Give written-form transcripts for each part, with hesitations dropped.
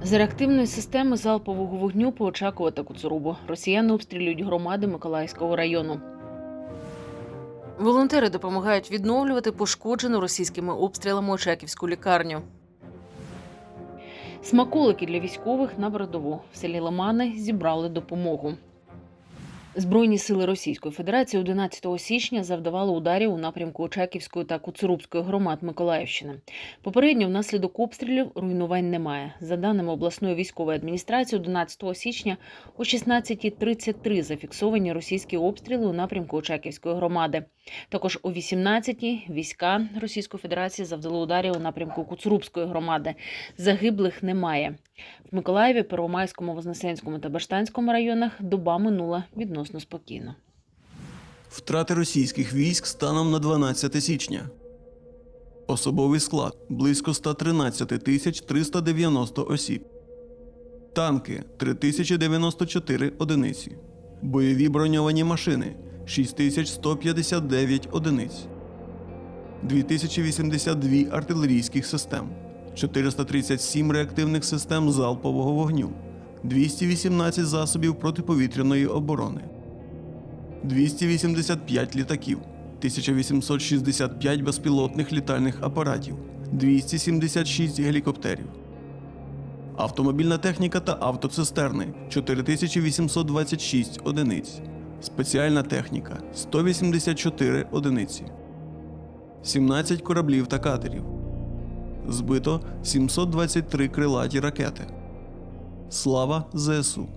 З реактивної системи залпового вогню по Очакову та Коцурубу росіяни обстрілюють громади Миколаївського району. Волонтери допомагають відновлювати пошкоджену російськими обстрілами Очаківську лікарню. Смаколики для військових на передову. В селі Лимани зібрали допомогу. Збройні сили Російської Федерації 11 січня завдавали ударів у напрямку Очаківської та Коцурубської громад Миколаївщини. Попередньо внаслідок обстрілів руйнувань немає. За даними обласної військової адміністрації, 11 січня о 16:33 зафіксовані російські обстріли у напрямку Очаківської громади. Також о 18:00 війська Російської Федерації завдали ударів у напрямку Коцурубської громади. Загиблих немає. В Миколаєві, Первомайському, Вознесенському та Баштанському районах доба минула відносно спокійно. Втрати російських військ станом на 12 січня. Особовий склад – близько 113 390 осіб. Танки – 3094 одиниці. Бойові броньовані машини – 6159 одиниць. 2082 артилерійських систем. 437 реактивних систем залпового вогню, 218 засобів протиповітряної оборони, 285 літаків, 1865 безпілотних літальних апаратів, 276 гелікоптерів. Автомобільна техніка та автоцистерни – 4826 одиниць. Спеціальна техніка – 184 одиниці. 17 кораблів та катерів. Збито 723 крилаті ракети. Слава ЗСУ!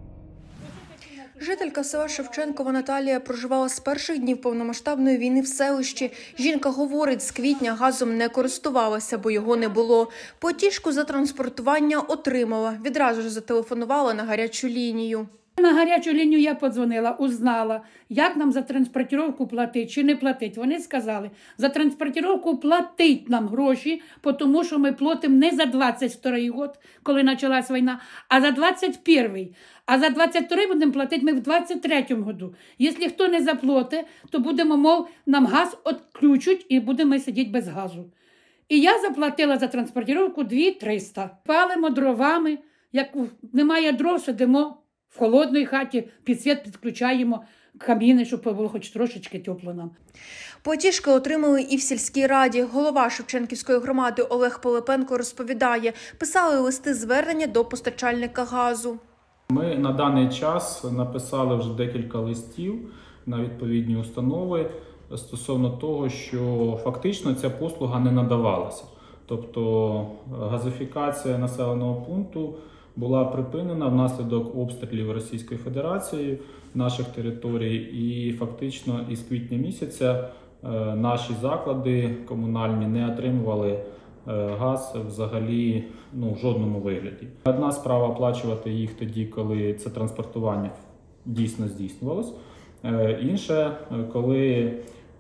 Жителька села Шевченкова Наталія проживала з перших днів повномасштабної війни в селищі. Жінка говорить, з квітня газом не користувалася, бо його не було. Платіжку за транспортування отримала. Відразу ж зателефонувала на гарячу лінію. На гарячу лінію я подзвонила, узнала, як нам за транспортировку платити чи не платити. Вони сказали, за транспортировку платить нам гроші, тому що ми платимо не за 22-й год, коли почалась війна, а за 21-й. А за 22-й будемо платити ми в 23-му году. Якщо хто не заплатить, то будемо, мов, нам газ відключать і будемо сидіти без газу. І я заплатила за транспортировку 2300. Палимо дровами, як немає дров, сидимо в холодній хаті, під світ підключаємо каміни, щоб було хоч трошечки тепло нам. Платіжки отримали і в сільській раді. Голова Шевченківської громади Олег Пилипенко розповідає, писали листи звернення до постачальника газу. Ми на даний час написали вже декілька листів на відповідні установи стосовно того, що фактично ця послуга не надавалася. Тобто газифікація населеного пункту була припинена внаслідок обстрілів Російської Федерації наших територій, і фактично із квітня місяця наші заклади комунальні не отримували газ взагалі в жодному вигляді. Одна справа оплачувати їх тоді, коли це транспортування дійсно здійснювалось. Інше, коли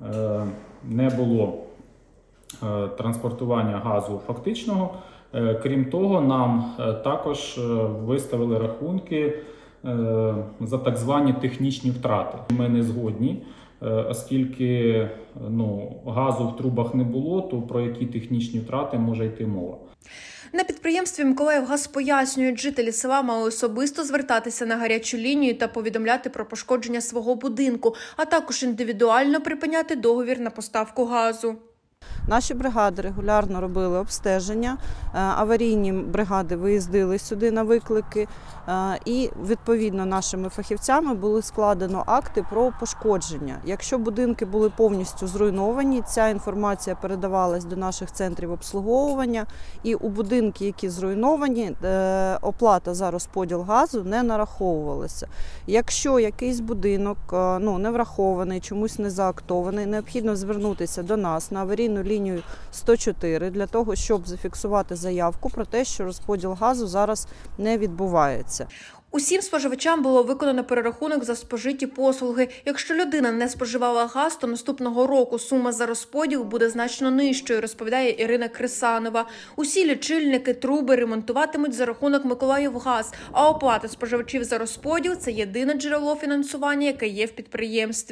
не було транспортування газу фактичного. Крім того, нам також виставили рахунки за так звані технічні втрати. Ми не згодні, оскільки газу в трубах не було, то про які технічні втрати може йти мова. На підприємстві «Миколаївгаз» пояснюють, жителі села мали особисто звертатися на гарячу лінію та повідомляти про пошкодження свого будинку, а також індивідуально припиняти договір на поставку газу. Наші бригади регулярно робили обстеження, аварійні бригади виїздили сюди на виклики і відповідно нашими фахівцями були складено акти про пошкодження. Якщо будинки були повністю зруйновані, ця інформація передавалась до наших центрів обслуговування і у будинки, які зруйновані, оплата за розподіл газу не нараховувалася. Якщо якийсь будинок не врахований, чомусь не заактований, необхідно звернутися до нас на аварійну лінію 104 для того, щоб зафіксувати заявку про те, що розподіл газу зараз не відбувається. Усім споживачам було виконано перерахунок за спожиті послуги. Якщо людина не споживала газ, то наступного року сума за розподіл буде значно нижчою, розповідає Ірина Крисанова. Усі лічильники, труби ремонтуватимуть за рахунок «Миколаївгаз», а оплата споживачів за розподіл – це єдине джерело фінансування, яке є в підприємстві.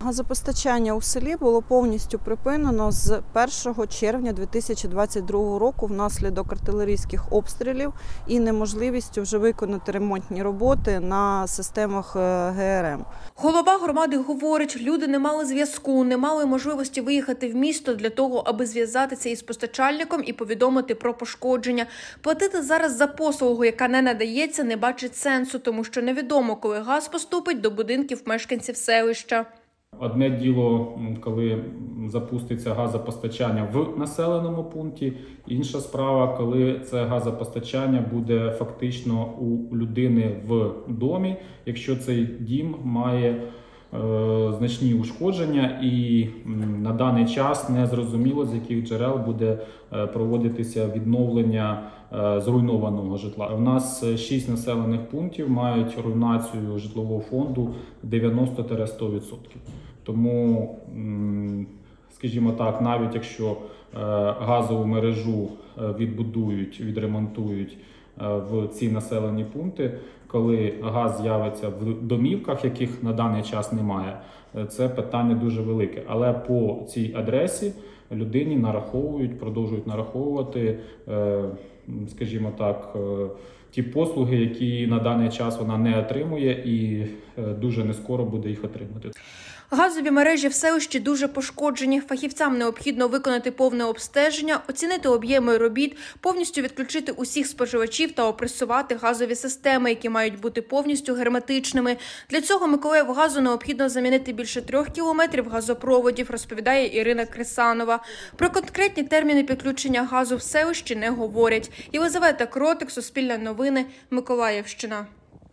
Газопостачання у селі було повністю припинено з 1 червня 2022 року внаслідок артилерійських обстрілів і неможливістю вже виконати ремонтні роботи на системах ГРМ. Голова громади говорить, люди не мали зв'язку, не мали можливості виїхати в місто для того, аби зв'язатися із постачальником і повідомити про пошкодження. Платити зараз за послугу, яка не надається, не бачить сенсу, тому що невідомо, коли газ поступить до будинків мешканців селища. Одне діло, коли запуститься газопостачання в населеному пункті, інша справа, коли це газопостачання буде фактично у людини в домі, якщо цей дім має значні ушкодження і на даний час не зрозуміло, з яких джерел буде проводитися відновлення зруйнованого житла. У нас 6 населених пунктів мають руйнацію житлового фонду 90-100%. Тому, скажімо так, навіть якщо газову мережу відбудують, відремонтують в ці населені пункти, коли газ з'явиться в домівках, яких на даний час немає, це питання дуже велике. Але по цій адресі людині нараховують, продовжують нараховувати, скажімо так, ті послуги, які на даний час вона не отримує і дуже нескоро буде їх отримати. Газові мережі в селищі дуже пошкоджені. Фахівцям необхідно виконати повне обстеження, оцінити об'єми робіт, повністю відключити усіх споживачів та опресувати газові системи, які мають бути повністю герметичними. Для цього Миколаївгазу необхідно замінити більше 3 кілометрів газопроводів, розповідає Ірина Крисанова. Про конкретні терміни підключення газу в селищі не говорять. Єлизавета Кротик, Суспільне новини, Миколаївщина.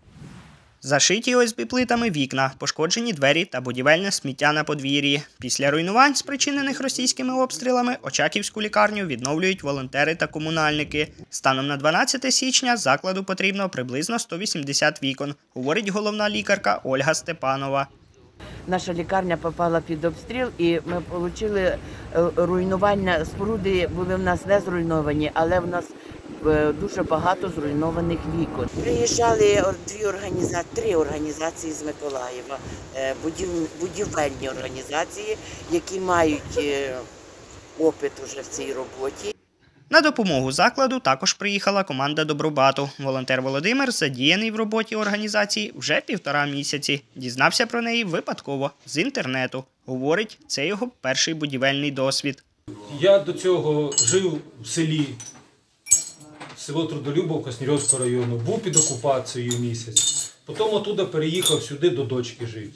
Зашиті ОСБ-плитами вікна, пошкоджені двері та будівельне сміття на подвір'ї. Після руйнувань, спричинених російськими обстрілами, Очаківську лікарню відновлюють волонтери та комунальники. Станом на 12 січня закладу потрібно приблизно 180 вікон, говорить головна лікарка Ольга Степанова. Наша лікарня попала під обстріл і ми отримали руйнування. Споруди були в нас не зруйновані, але в нас дуже багато зруйнованих вікон. Приїжджали 3 організації з Миколаєва, будівельні організації, які мають опит уже в цій роботі. На допомогу закладу також приїхала команда Добробату. Волонтер Володимир задіяний в роботі організації вже 1,5 місяці. Дізнався про неї випадково, з інтернету. Говорить, це його перший будівельний досвід. Я до цього жив в селі, село Трудолюбовка Снірівського району, був під окупацією місяць. Потім оттуда переїхав сюди до дочки жити.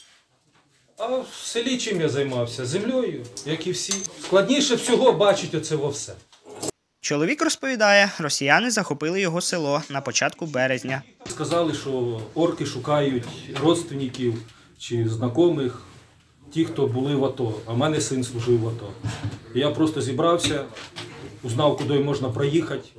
А в селі чим я займався? Землею, як і всі. Складніше всього бачить оце во все. Чоловік розповідає, росіяни захопили його село на початку березня. Сказали, що орки шукають родственників чи знайомих, ті, хто були в АТО. А в мене син служив в АТО. Я просто зібрався, узнав, куди можна проїхати.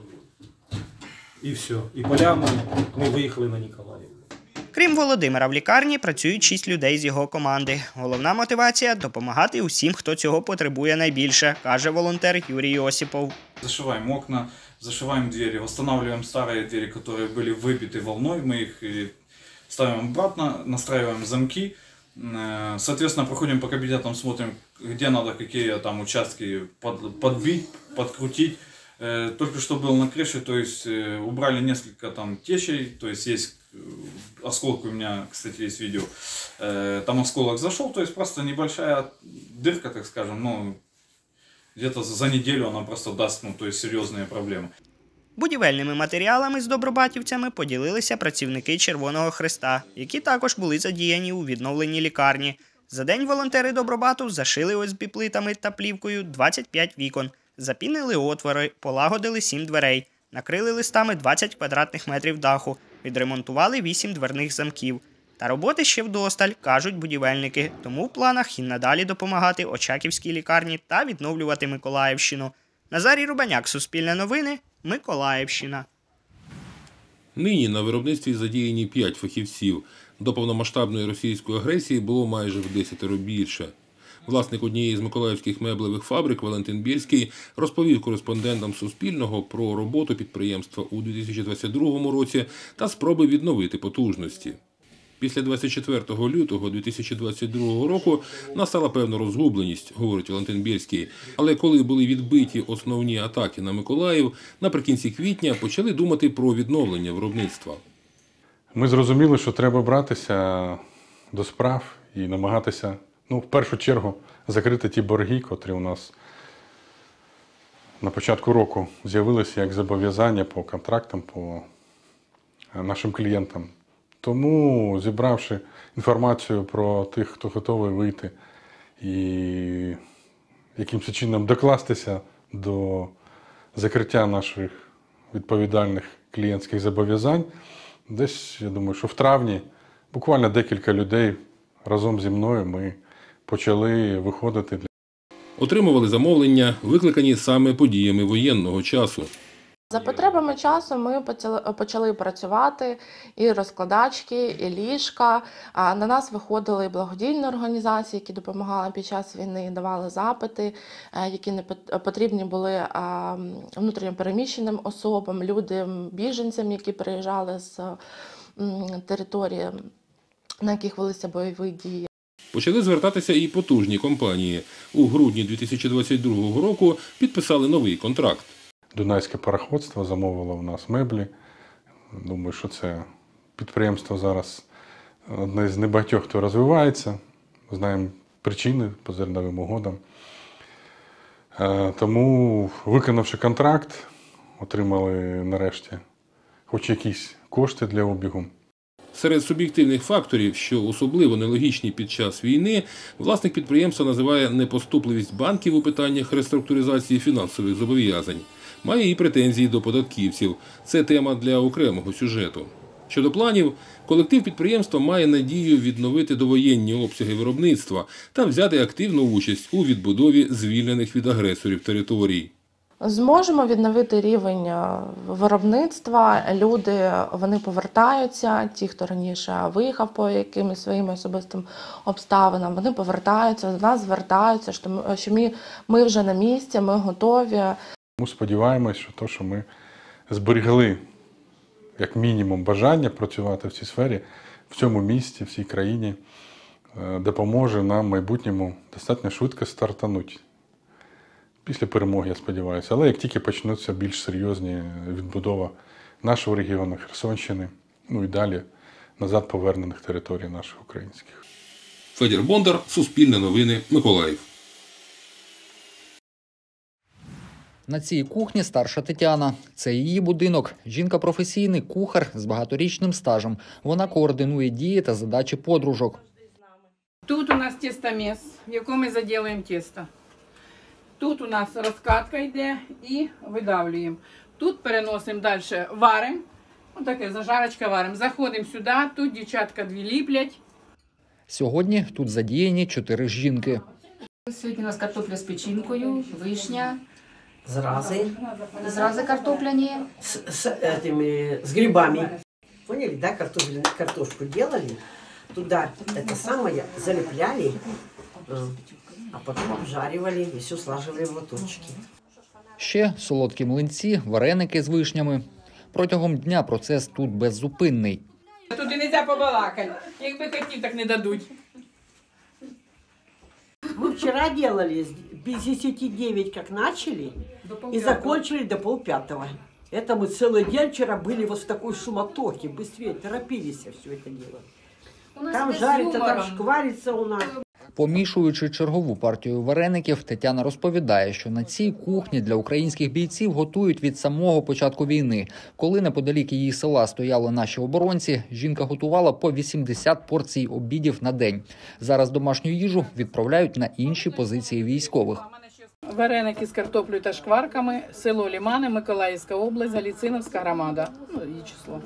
І все. І полями ми виїхали на Ніколаїв. Крім Володимира, в лікарні працюють 6 людей з його команди. Головна мотивація – допомагати усім, хто цього потребує найбільше, каже волонтер Юрій Осипов. Зашиваем окна, зашиваем двери, восстанавливаем старые двери, которые были выбиты волной, мы их ставим обратно, настраиваем замки. Соответственно, проходим по кабинетам, смотрим, где надо, какие там участки подбить, подкрутить. Только что был на крыше, то есть убрали несколько там течей, то есть есть осколки, у меня, кстати, есть видео. Там осколок зашел, то есть просто небольшая дырка, так скажем, но где-то за неделю она просто даст, то есть серьезные проблемы. Будівельними матеріалами з добробатівцями поділилися працівники Червоного Хреста, які також були задіяні у відновленні лікарні. За день волонтери Добробату зашили ОСБ-плитами та плівкою 25 вікон, запінили отвори, полагодили 7 дверей, накрили листами 20 квадратних метрів даху, відремонтували 8 дверних замків. Та роботи ще вдосталь, кажуть будівельники, тому в планах і надалі допомагати Очаківській лікарні та відновлювати Миколаївщину. Назарій Рубаняк, Суспільне новини, Миколаївщина. Нині на виробництві задіяні 5 фахівців. До повномасштабної російської агресії було майже в 10 більше. Власник однієї з миколаївських меблевих фабрик Валентин Бірський розповів кореспондентам Суспільного про роботу підприємства у 2022 році та спроби відновити потужності. Після 24 лютого 2022 року настала певна розгубленість, говорить Валентин Бєльський. Але коли були відбиті основні атаки на Миколаїв, наприкінці квітня почали думати про відновлення виробництва. Ми зрозуміли, що треба братися до справ і намагатися, в першу чергу, закрити ті борги, котрі у нас на початку року з'явилися як зобов'язання по контрактам, по нашим клієнтам. Тому, зібравши інформацію про тих, хто готовий вийти і якимось чином докластися до закриття наших відповідальних клієнтських зобов'язань, десь, я думаю, що в травні буквально декілька людей разом зі мною ми почали виходити. Отримували замовлення, викликані саме подіями воєнного часу. За потребами часу ми почали працювати і розкладачки, і ліжка. На нас виходили і благодійні організації, які допомагали під час війни, давали запити, які не потрібні були внутрішньо переміщеним особам, людям, біженцям, які приїжджали з території, на яких велися бойові дії. Почали звертатися і потужні компанії. У грудні 2022 року підписали новий контракт. Дунайське пароходство замовило у нас меблі. Думаю, що це підприємство зараз одне з небагатьох, хто розвивається. Знаємо причини по зерновим угодам. Тому, виконавши контракт, отримали нарешті хоч якісь кошти для обігу. Серед суб'єктивних факторів, що особливо нелогічні під час війни, власник підприємства називає непоступливість банків у питаннях реструктуризації фінансових зобов'язань. Має і претензії до податківців. Це тема для окремого сюжету. Щодо планів, колектив підприємства має надію відновити довоєнні обсяги виробництва та взяти активну участь у відбудові звільнених від агресорів територій. Зможемо відновити рівень виробництва. Люди, вони повертаються, ті, хто раніше виїхав по якимось своїм особистим обставинам, вони повертаються, до нас звертаються, що ми вже на місці, ми готові. Ми сподіваємось, що те, що ми зберегли як мінімум бажання працювати в цій сфері, в цьому місті, в цій країні, допоможе нам в майбутньому достатньо швидко стартанути. Після перемоги, я сподіваюся. Але як тільки почнуться більш серйозні відбудова нашого регіону, Херсонщини, і далі назад повернених територій наших українських. Федір Бондар, Суспільне новини, Миколаїв. На цій кухні старша Тетяна. Це її будинок. Жінка – професійний кухар з багаторічним стажем. Вона координує дії та задачі подружок. Тут у нас тістоміс, в якому ми заділуємо тісто. Тут у нас розкатка йде і видавлюємо. Тут переносимо далі, варимо. Ось таке, зажарочка варимо. Заходимо сюди, тут дівчатка дві ліплять. Сьогодні тут задіяні 4 жінки. Сьогодні у нас картопля з печінкою, вишня. Зрази картопляні. С грибами. Поняли, да, картошку делали, туда это самое залепляли, а потом обжаривали и все слаживали в лоточки. Ще солодкі млинці, вареники з вишнями. Протягом дня процес тут беззупинний. Тут і не можна побалакати. Якби хотів, так не дадуть. Мы вчера делали без 10:09, как начали, и закончили до 4:30. Это мы целый день вчера были вот в такой суматохе, быстрее торопились все это дело. Там жарится, там шкварится у нас. Помішуючи чергову партію вареників, Тетяна розповідає, що на цій кухні для українських бійців готують від самого початку війни. Коли неподалік її села стояли наші оборонці, жінка готувала по 80 порцій обідів на день. Зараз домашню їжу відправляють на інші позиції військових. Вареники з картоплею та шкварками, село Лімани, Миколаївська область, Галіциновська громада. Її число.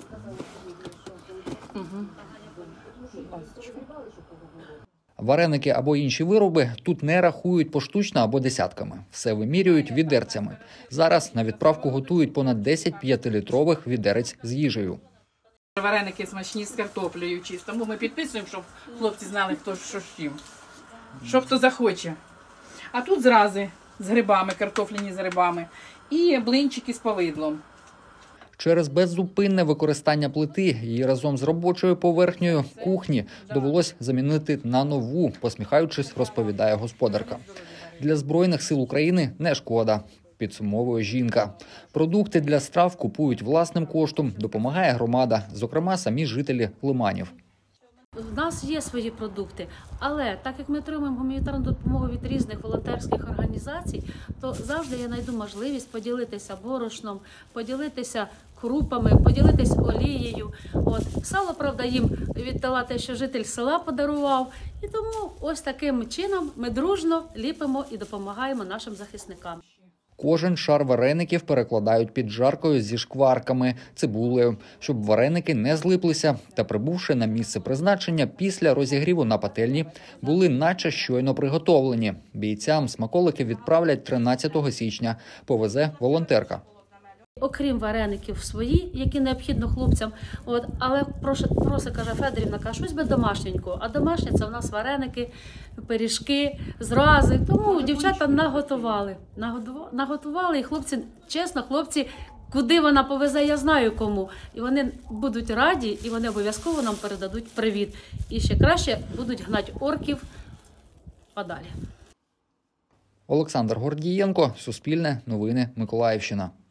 Вареники або інші вироби тут не рахують поштучно або десятками. Все вимірюють відерцями. Зараз на відправку готують понад 10 5-літрових відерець з їжею. Вареники смачні з картоплею чисто. Ми підписуємо, щоб хлопці знали, хто що з чим. Що хто захоче. А тут зрази з грибами, картофляні з грибами. І блинчики з повидлом. Через беззупинне використання плити її разом з робочою поверхнею кухні довелось замінити на нову, посміхаючись, розповідає господарка. Для Збройних сил України не шкода, підсумовує жінка. Продукти для страв купують власним коштом, допомагає громада, зокрема самі жителі Лиманів. У нас є свої продукти, але так як ми отримуємо гуманітарну допомогу від різних волонтерських організацій, то завжди я знайду можливість поділитися борошном, поділитися крупами, поділитися олією. Сало, правда, їм віддала те, що житель села подарував. І тому ось таким чином ми дружно ліпимо і допомагаємо нашим захисникам. Кожен шар вареників перекладають під жаркою зі шкварками, цибулею, щоб вареники не злиплися та, прибувши на місце призначення після розігріву на пательні, були наче щойно приготовлені. Бійцям смаколики відправлять 13 січня. Повезе волонтерка. Окрім вареників свої, які необхідно хлопцям, але просить, каже Федорівна, щось би домашненького. А домашнє – це в нас вареники, пиріжки, зрази. Тому дівчата наготували. Наготували, і хлопці, чесно, куди вона повезе, я знаю кому. І вони будуть раді, і вони обов'язково нам передадуть привіт. І ще краще будуть гнати орків подалі. Олександр Гордієнко, Суспільне, Новини, Миколаївщина.